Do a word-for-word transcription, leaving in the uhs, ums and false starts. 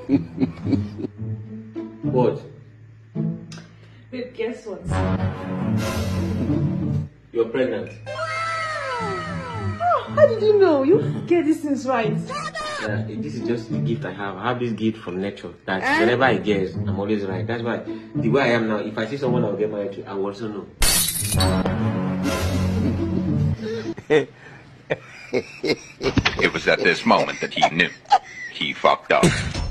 What? Babe, guess what? You're pregnant. Oh, how did you know? You get these things right. Uh, this is just the gift I have. I have this gift from nature that whenever I guess, I'm always right. That's why the way I am now, if I see someone I'll get married to, I will also know. It was at this moment that he knew he fucked up.